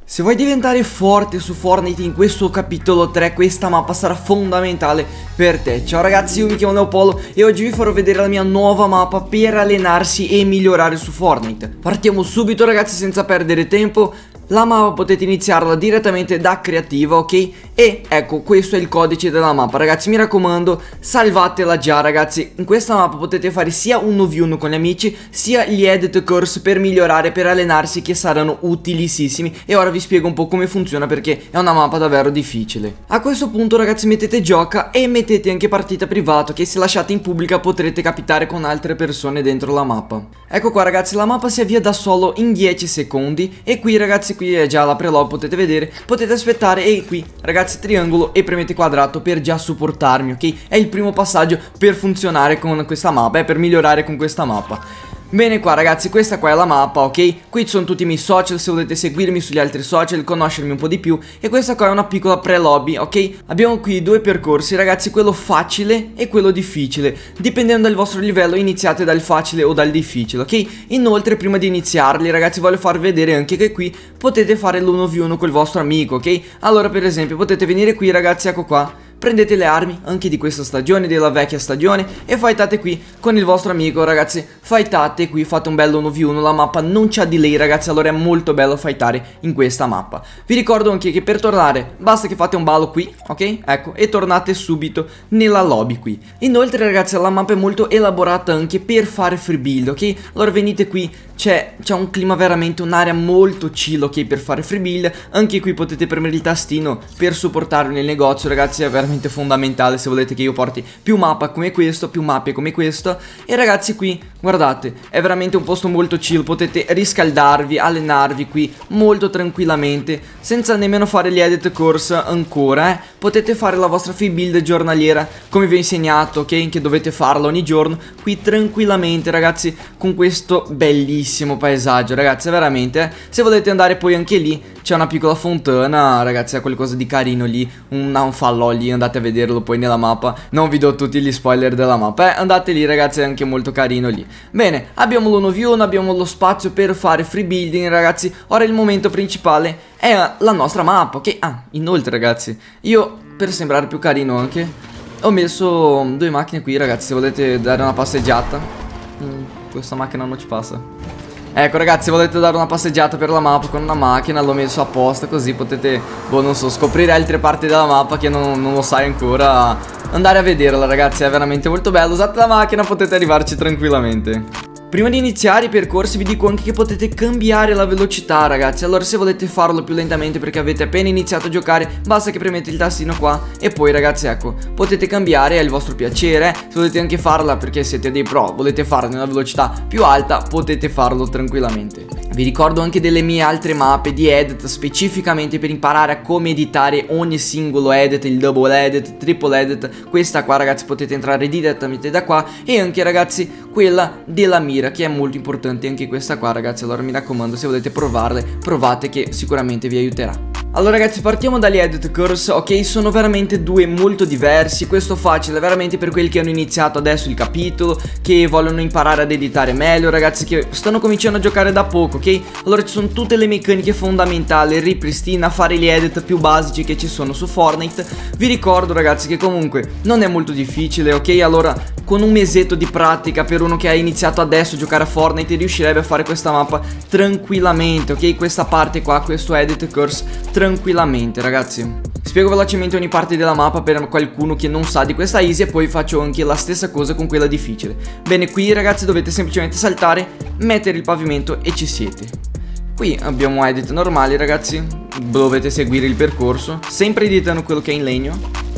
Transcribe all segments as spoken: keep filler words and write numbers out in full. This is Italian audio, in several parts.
Se vuoi diventare forte su Fortnite in questo capitolo tre, questa mappa sarà fondamentale per te. Ciao ragazzi, io mi chiamo Leopoldo e oggi vi farò vedere la mia nuova mappa per allenarsi e migliorare su Fortnite. Partiamo subito ragazzi senza perdere tempo. La mappa potete iniziarla direttamente da creativa, ok? E ecco, questo è il codice della mappa. Ragazzi, mi raccomando, salvatela già ragazzi. In questa mappa potete fare sia uno vu uno con gli amici, sia gli edit course per migliorare, per allenarsi, che saranno utilissimi. E ora vi spiego un po' come funziona, perché è una mappa davvero difficile. A questo punto ragazzi mettete gioca e mettete anche partita privato, che se lasciate in pubblica potrete capitare con altre persone dentro la mappa. Ecco qua ragazzi, la mappa si avvia da solo in dieci secondi. E qui ragazzi, qui è già la preload, potete vedere, potete aspettare. E qui ragazzi triangolo e premete quadrato per già supportarmi, ok? È il primo passaggio per funzionare con questa mappa, eh, per migliorare con questa mappa. Bene qua ragazzi, questa qua è la mappa, ok? Qui ci sono tutti i miei social, se volete seguirmi sugli altri social, conoscermi un po' di più. E questa qua è una piccola pre-lobby, ok? Abbiamo qui due percorsi ragazzi, quello facile e quello difficile. Dipendendo dal vostro livello iniziate dal facile o dal difficile, ok? Inoltre prima di iniziarli ragazzi voglio farvi vedere anche che qui potete fare l'uno vu uno col vostro amico, ok? Allora per esempio potete venire qui ragazzi, ecco qua. Prendete le armi anche di questa stagione, della vecchia stagione, e fightate qui con il vostro amico ragazzi. Fightate qui, fate un bello uno vu uno, la mappa non c'ha delay ragazzi, allora è molto bello fightare in questa mappa. Vi ricordo anche che per tornare basta che fate un ballo qui, ok? Ecco, e tornate subito nella lobby qui. Inoltre ragazzi la mappa è molto elaborata anche per fare free build, ok? Allora venite qui, c'è un clima veramente, un'area molto chill, ok, per fare free build. Anche qui potete premere il tastino per supportarvi nel negozio ragazzi, è veramente fondamentale se volete che io porti più mappa come questo, più mappe come questo. E ragazzi qui guardate, è veramente un posto molto chill, potete riscaldarvi, allenarvi qui molto tranquillamente senza nemmeno fare gli edit course ancora, eh. Potete fare la vostra free build giornaliera come vi ho insegnato, ok, che dovete farla ogni giorno qui tranquillamente ragazzi, con questo bellissimo paesaggio ragazzi, veramente, eh. Se volete andare poi anche lì c'è una piccola fontana ragazzi, è qualcosa di carino lì, un, un falò lì, andate a vederlo poi nella mappa. Non vi do tutti gli spoiler della mappa, eh, andate lì ragazzi, è anche molto carino lì. Bene, abbiamo l'uno vu uno, abbiamo lo spazio per fare free building ragazzi. Ora il momento principale è la nostra mappa, ok? Ah, inoltre ragazzi, io per sembrare più carino anche ho messo due macchine qui ragazzi, se volete dare una passeggiata. mm, Questa macchina non ci passa. Ecco ragazzi, volete dare una passeggiata per la mappa con una macchina, l'ho messo apposta così potete, boh non so, scoprire altre parti della mappa che non, non lo sai ancora. Andare a vederla ragazzi, è veramente molto bello. Usate la macchina, potete arrivarci tranquillamente. Prima di iniziare i percorsi vi dico anche che potete cambiare la velocità ragazzi. Allora se volete farlo più lentamente perché avete appena iniziato a giocare, basta che premete il tastino qua e poi ragazzi ecco, potete cambiare, è il vostro piacere. Se volete anche farla perché siete dei pro, volete farla nella velocità più alta, potete farlo tranquillamente. Vi ricordo anche delle mie altre mappe di edit specificamente per imparare a come editare ogni singolo edit, il double edit, triple edit. Questa qua ragazzi potete entrare direttamente da qua. E anche ragazzi quella della mira, che è molto importante anche questa qua ragazzi. Allora mi raccomando, se volete provarle, provate, che sicuramente vi aiuterà. Allora ragazzi, partiamo dagli edit course, ok? Sono veramente due molto diversi. Questo facile veramente per quelli che hanno iniziato adesso il capitolo, che vogliono imparare ad editare meglio, ragazzi che stanno cominciando a giocare da poco, ok? Allora ci sono tutte le meccaniche fondamentali, ripristina, fare gli edit più basici che ci sono su Fortnite. Vi ricordo ragazzi che comunque non è molto difficile, ok? Allora con un mesetto di pratica per uno che ha iniziato adesso a giocare a Fortnite riuscirebbe a fare questa mappa tranquillamente, ok? Questa parte qua, questo edit course tranquillamente ragazzi. Spiego velocemente ogni parte della mappa per qualcuno che non sa di questa easy e poi faccio anche la stessa cosa con quella difficile. Bene, qui ragazzi dovete semplicemente saltare, mettere il pavimento e ci siete. Qui abbiamo edit normali ragazzi, dovete seguire il percorso, sempre editano quello che è in legno.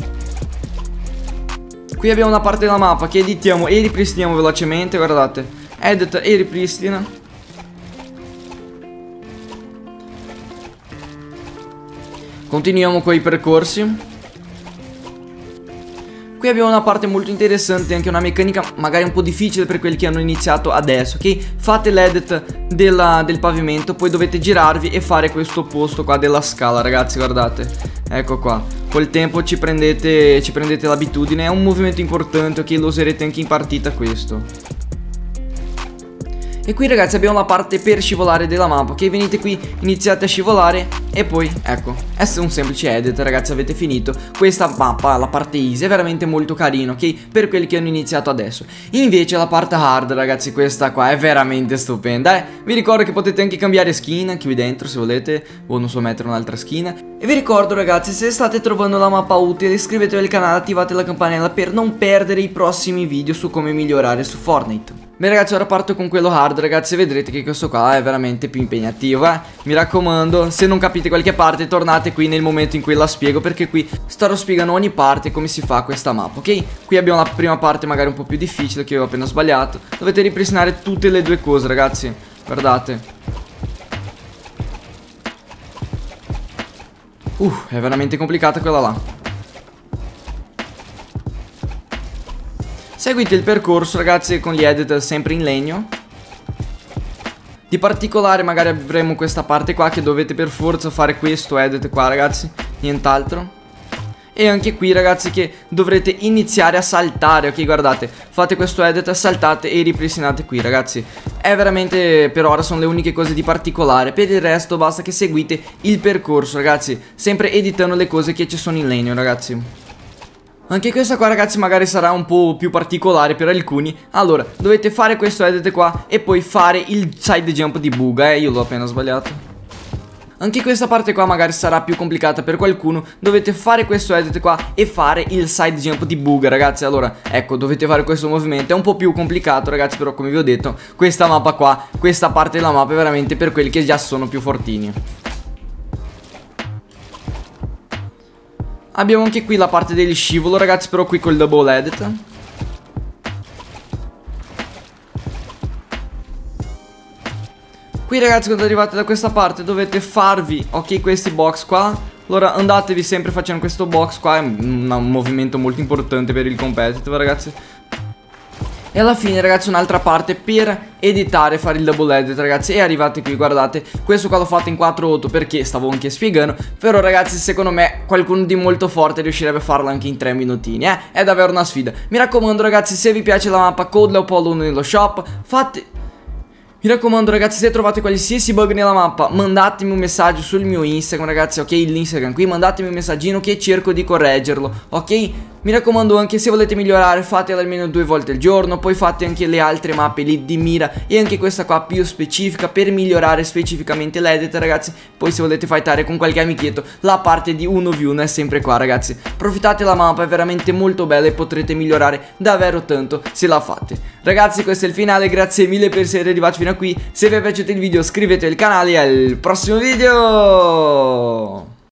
Qui abbiamo una parte della mappa che editiamo e ripristiniamo velocemente, guardate, edit e ripristina. Continuiamo con i percorsi. Qui abbiamo una parte molto interessante, anche una meccanica magari un po' difficile per quelli che hanno iniziato adesso, ok? Fate l'edit del pavimento, poi dovete girarvi e fare questo posto qua della scala, ragazzi, guardate. Ecco qua. Col tempo ci prendete, ci prendete l'abitudine, è un movimento importante, ok? Lo userete anche in partita questo. E qui ragazzi abbiamo la parte per scivolare della mappa, ok? Venite qui, iniziate a scivolare E poi, ecco, è un semplice edit, ragazzi, avete finito. Questa mappa, la parte easy, è veramente molto carino, ok? Per quelli che hanno iniziato adesso. Invece la parte hard, ragazzi, questa qua è veramente stupenda, eh? Vi ricordo che potete anche cambiare skin anche qui dentro, se volete, o non so, mettere un'altra skin. E vi ricordo, ragazzi, se state trovando la mappa utile, iscrivetevi al canale, attivate la campanella per non perdere i prossimi video su come migliorare su Fortnite. Beh, ragazzi, ora parto con quello hard, ragazzi, vedrete che questo qua è veramente più impegnativo, eh. Mi raccomando, se non capite qualche parte, tornate qui nel momento in cui la spiego, perché qui starò spiegando ogni parte come si fa questa mappa, ok? Qui abbiamo la prima parte magari un po' più difficile, che io ho appena sbagliato. Dovete ripristinare tutte le due cose, ragazzi, guardate. Uh, è veramente complicata quella là. Seguite il percorso, ragazzi, con gli edit sempre in legno. Di particolare magari avremo questa parte qua che dovete per forza fare questo edit qua, ragazzi, nient'altro. E anche qui, ragazzi, che dovrete iniziare a saltare, ok? Guardate, fate questo edit, saltate e ripristinate qui, ragazzi. È veramente, per ora sono le uniche cose di particolare. Per il resto basta che seguite il percorso, ragazzi, sempre editando le cose che ci sono in legno, ragazzi. Anche questa qua, ragazzi, magari sarà un po' più particolare per alcuni. Allora, dovete fare questo edit qua e poi fare il side jump di buga, eh, io l'ho appena sbagliato. Anche questa parte qua magari sarà più complicata per qualcuno. Dovete fare questo edit qua e fare il side jump di buga, ragazzi. Allora, ecco, dovete fare questo movimento. È un po' più complicato, ragazzi, però come vi ho detto, questa mappa qua, questa parte della mappa è veramente per quelli che già sono più fortini. Abbiamo anche qui la parte degli scivolo, ragazzi, però qui col double edit. Qui, ragazzi, quando arrivate da questa parte dovete farvi, ok, questi box qua. Allora andatevi sempre facendo questo box qua. È un, un movimento molto importante per il competitive, ragazzi. E alla fine, ragazzi, un'altra parte per editare, fare il double edit, ragazzi. E arrivate qui, guardate, questo qua l'ho fatto in quattro otto perché stavo anche spiegando. Però, ragazzi, secondo me qualcuno di molto forte riuscirebbe a farlo anche in tre minutini, eh. È davvero una sfida. Mi raccomando, ragazzi, se vi piace la mappa, code Leopoldo uno nello shop, fate... Mi raccomando, ragazzi, se trovate qualsiasi bug nella mappa, mandatemi un messaggio sul mio Instagram, ragazzi, ok? L'Instagram qui, mandatemi un messaggino che cerco di correggerlo, ok? Mi raccomando, anche se volete migliorare, fatelo almeno due volte al giorno. Poi fate anche le altre mappe lì di mira e anche questa qua più specifica per migliorare specificamente l'edit, ragazzi. Poi se volete fightare con qualche amichetto, la parte di uno vu uno è sempre qua, ragazzi. Approfittate, la mappa è veramente molto bella e potrete migliorare davvero tanto se la fate. Ragazzi, questo è il finale, grazie mille per essere arrivati fino a qui. Se vi è piaciuto il video iscrivetevi al canale e al prossimo video.